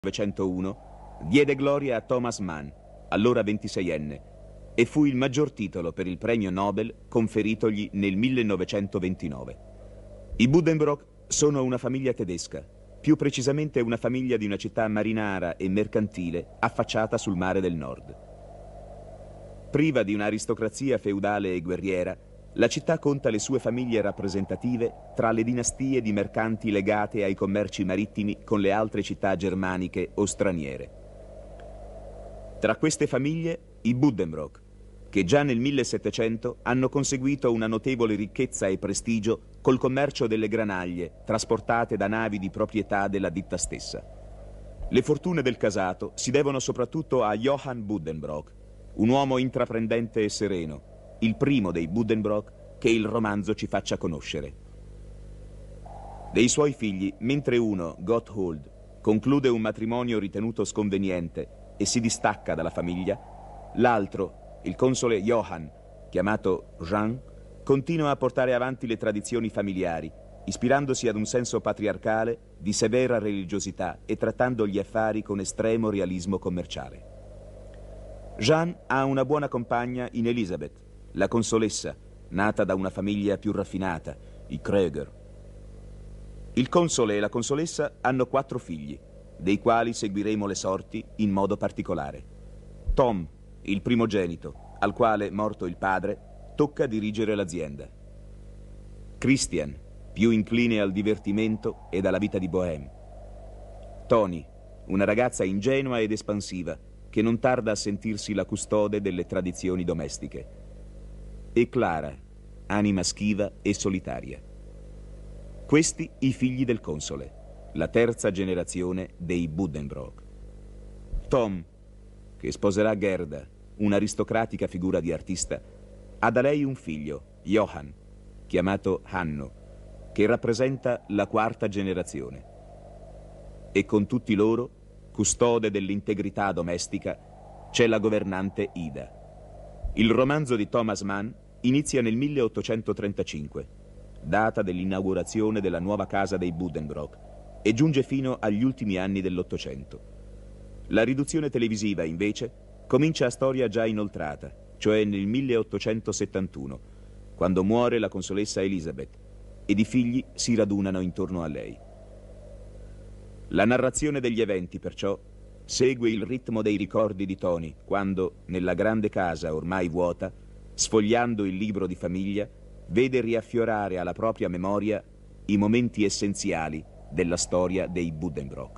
1901 diede gloria a Thomas Mann, allora 26enne, e fu il maggior titolo per il premio Nobel conferitogli nel 1929. I Buddenbrook sono una famiglia tedesca, più precisamente una famiglia di una città marinara e mercantile affacciata sul mare del nord. Priva di un'aristocrazia feudale e guerriera, la città conta le sue famiglie rappresentative tra le dinastie di mercanti legate ai commerci marittimi con le altre città germaniche o straniere. Tra queste famiglie i Buddenbrook, che già nel 1700 hanno conseguito una notevole ricchezza e prestigio col commercio delle granaglie trasportate da navi di proprietà della ditta stessa. Le fortune del casato si devono soprattutto a Johann Buddenbrook, un uomo intraprendente e sereno, il primo dei Buddenbrook che il romanzo ci faccia conoscere. Dei suoi figli, mentre uno, Gotthold, conclude un matrimonio ritenuto sconveniente e si distacca dalla famiglia, l'altro, il console Johann, chiamato Jean, continua a portare avanti le tradizioni familiari, ispirandosi ad un senso patriarcale di severa religiosità e trattando gli affari con estremo realismo commerciale. Jean ha una buona compagna in Elisabeth, la consolessa, nata da una famiglia più raffinata, i Kröger. Il console e la consolessa hanno 4 figli, dei quali seguiremo le sorti in modo particolare. Tom, il primogenito, al quale, morto il padre, tocca dirigere l'azienda. Christian, più incline al divertimento ed alla vita di bohème. Tony, una ragazza ingenua ed espansiva, che non tarda a sentirsi la custode delle tradizioni domestiche. E Clara, anima schiva e solitaria. Questi i figli del console, la terza generazione dei Buddenbrook. Tom, che sposerà Gerda, un'aristocratica figura di artista, ha da lei un figlio, Johann, chiamato Hanno, che rappresenta la 4ª generazione. E con tutti loro, custode dell'integrità domestica, c'è la governante Ida. Il romanzo di Thomas Mann inizia nel 1835, data dell'inaugurazione della nuova casa dei Buddenbrook, e giunge fino agli ultimi anni dell'Ottocento. La riduzione televisiva, invece, comincia a storia già inoltrata, cioè nel 1871, quando muore la consolessa Elizabeth, ed i figli si radunano intorno a lei. La narrazione degli eventi, perciò, segue il ritmo dei ricordi di Tony, quando, nella grande casa ormai vuota, sfogliando il libro di famiglia, vede riaffiorare alla propria memoria i momenti essenziali della storia dei Buddenbrook.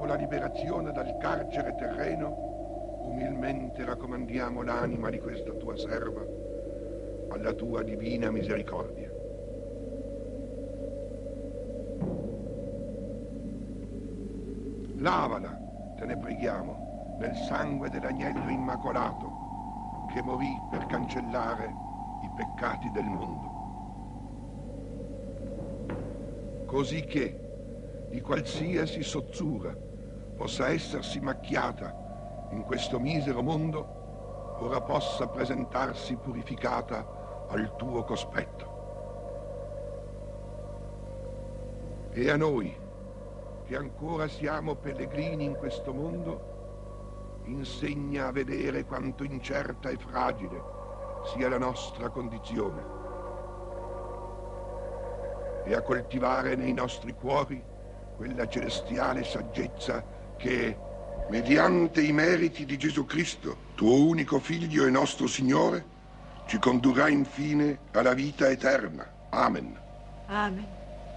dopo la liberazione dal carcere terreno, umilmente raccomandiamo l'anima di questa tua serva alla tua divina misericordia. Lavala, te ne preghiamo, nel sangue dell'agnello immacolato che morì per cancellare i peccati del mondo. Così che di qualsiasi sozzura possa essersi macchiata in questo misero mondo, ora possa presentarsi purificata al tuo cospetto. E a noi, che ancora siamo pellegrini in questo mondo, insegna a vedere quanto incerta e fragile sia la nostra condizione e a coltivare nei nostri cuori quella celestiale saggezza che, mediante i meriti di Gesù Cristo, tuo unico Figlio e nostro Signore, ci condurrà infine alla vita eterna. Amen. Amen.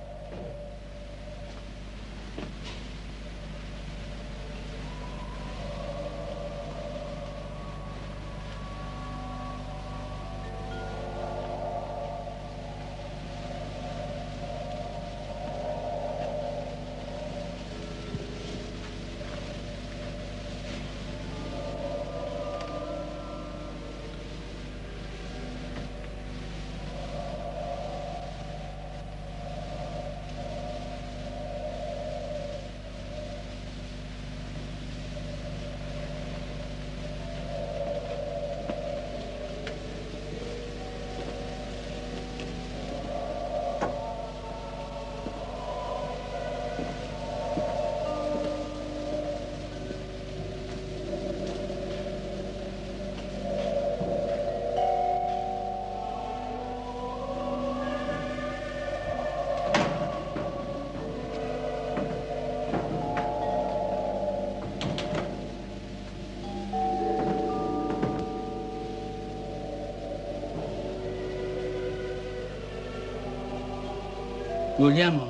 Vogliamo...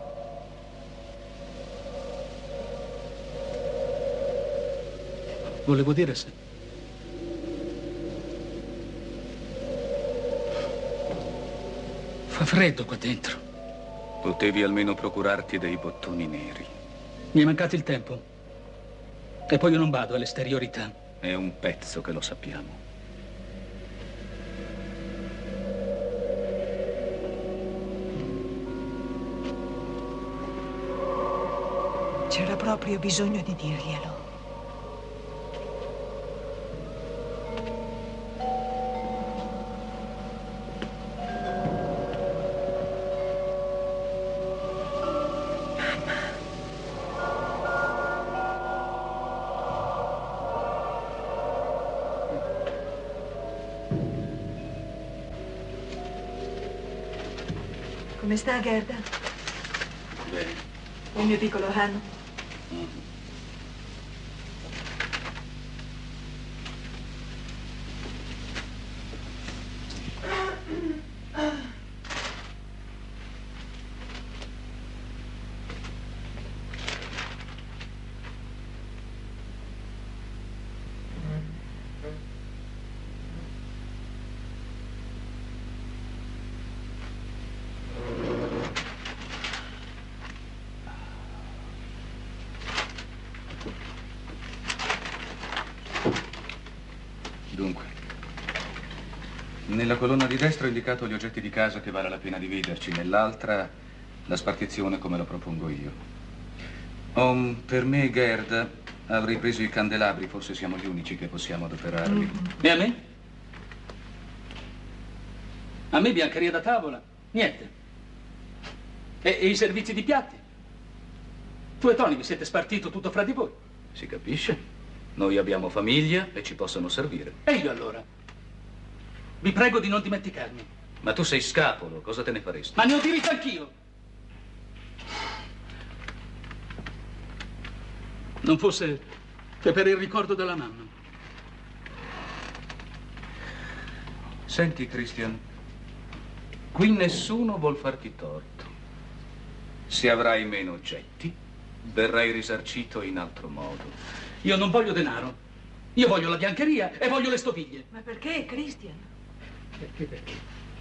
Volevo dire se... Fa freddo qua dentro. Potevi almeno procurarti dei bottoni neri. Mi è mancato il tempo. E poi io non vado all'esteriorità. È un pezzo che lo sappiamo. C'era proprio bisogno di dirglielo. Come sta, Gerda? Bene. Il mio piccolo Han? Dunque, nella colonna di destra ho indicato gli oggetti di casa che vale la pena dividerci, nell'altra la spartizione come lo propongo io. Per me e Gerda avrei preso i candelabri, forse siamo gli unici che possiamo adoperarli. E a me? A me biancheria da tavola? Niente. E i servizi di piatti? Tu e Tony vi siete spartito tutto fra di voi? Si capisce? Noi abbiamo famiglia e ci possono servire. E io allora? Vi prego di non dimenticarmi. Ma tu sei scapolo, cosa te ne faresti? Ma ne ho diritto anch'io. Non fosse che per il ricordo della mamma. Senti, Christian, qui nessuno vuol farti torto. Se avrai meno oggetti, verrai risarcito in altro modo. Io non voglio denaro. Io voglio la biancheria e voglio le stoviglie. Ma perché, Christian? Perché?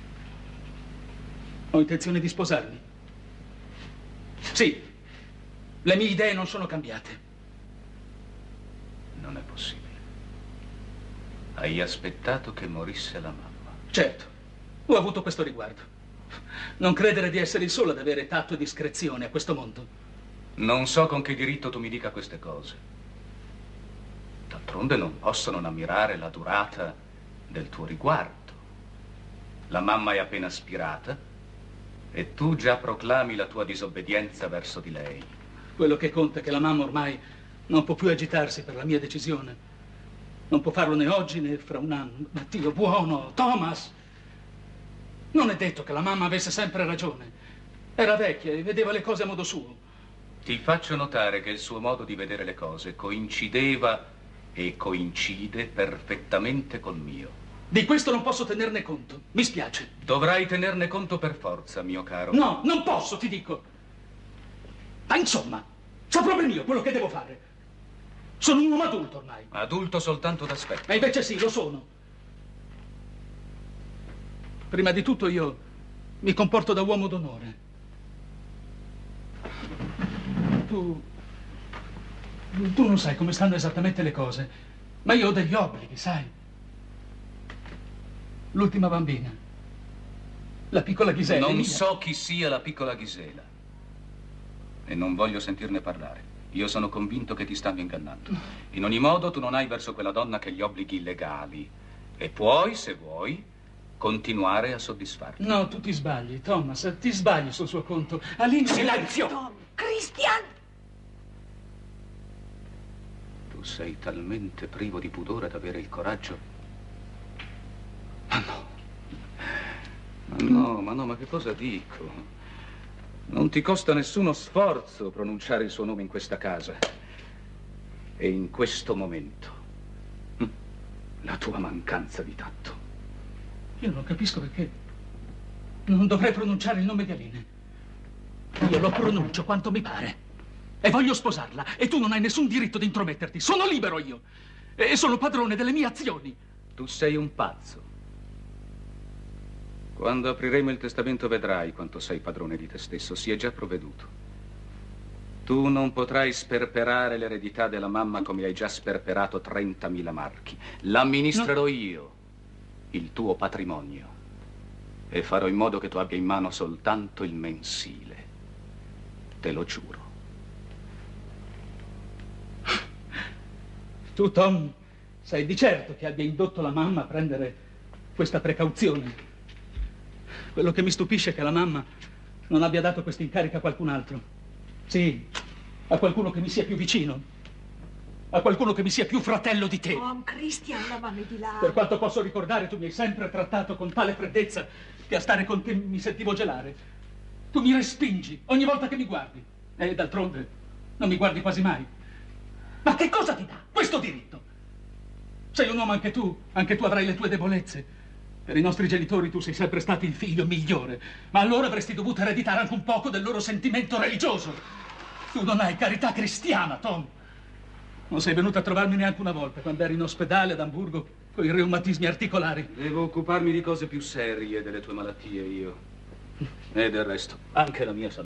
Ho intenzione di sposarmi. Sì, le mie idee non sono cambiate. Non è possibile. Hai aspettato che morisse la mamma. Certo, ho avuto questo riguardo. Non credere di essere il solo ad avere tatto e discrezione a questo mondo. Non so con che diritto tu mi dica queste cose. D'altronde non posso non ammirare la durata del tuo riguardo. La mamma è appena spirata e tu già proclami la tua disobbedienza verso di lei. Quello che conta è che la mamma ormai non può più agitarsi per la mia decisione. Non può farlo né oggi né fra un anno. Ma Dio buono, Thomas! Non è detto che la mamma avesse sempre ragione. Era vecchia e vedeva le cose a modo suo. Ti faccio notare che il suo modo di vedere le cose coincideva e coincide perfettamente col mio. Di questo non posso tenerne conto. Mi spiace. Dovrai tenerne conto per forza, mio caro. No, non posso, ti dico. Ma insomma, saprò ben io quello che devo fare. Sono un uomo adulto ormai. Adulto soltanto d'aspetto. E invece sì, lo sono. Prima di tutto io mi comporto da uomo d'onore. Tu non sai come stanno esattamente le cose, ma io ho degli obblighi, sai? L'ultima bambina, la piccola Gisela. Non so chi sia la piccola Gisela e non voglio sentirne parlare. Io sono convinto che ti stanno ingannando. In ogni modo, tu non hai verso quella donna che gli obblighi legali e puoi, se vuoi, continuare a soddisfarti. No, tu ti sbagli, Thomas, ti sbagli sul suo conto. All'inizio... Silenzio! Tom, Christian! Tu sei talmente privo di pudore ad avere il coraggio. Ma no, ma che cosa dico? Non ti costa nessuno sforzo pronunciare il suo nome in questa casa. E in questo momento, la tua mancanza di tatto. Io non capisco perché non dovrei pronunciare il nome di Aline. Io lo pronuncio quanto mi pare. E voglio sposarla. E tu non hai nessun diritto di intrometterti. Sono libero io. E sono padrone delle mie azioni. Tu sei un pazzo. Quando apriremo il testamento vedrai quanto sei padrone di te stesso. Si è già provveduto. Tu non potrai sperperare l'eredità della mamma come hai già sperperato 30.000 marchi. L'amministrerò io, il tuo patrimonio. E farò in modo che tu abbia in mano soltanto il mensile. Te lo giuro. Tu, Tom, sai di certo che abbia indotto la mamma a prendere questa precauzione. Quello che mi stupisce è che la mamma non abbia dato questo incarico a qualcun altro. Sì, a qualcuno che mi sia più vicino. A qualcuno che mi sia più fratello di te. Tom, Christian, levami di là. Per quanto posso ricordare, tu mi hai sempre trattato con tale freddezza che a stare con te mi sentivo gelare. Tu mi respingi ogni volta che mi guardi. E d'altronde non mi guardi quasi mai. Ma che cosa ti dà questo diritto? Sei un uomo anche tu avrai le tue debolezze. Per i nostri genitori tu sei sempre stato il figlio migliore, ma allora avresti dovuto ereditare anche un poco del loro sentimento religioso. Tu non hai carità cristiana, Tom. Non sei venuto a trovarmi neanche una volta quando eri in ospedale ad Amburgo con i reumatismi articolari. Devo occuparmi di cose più serie delle tue malattie io. E del resto, anche la mia salute.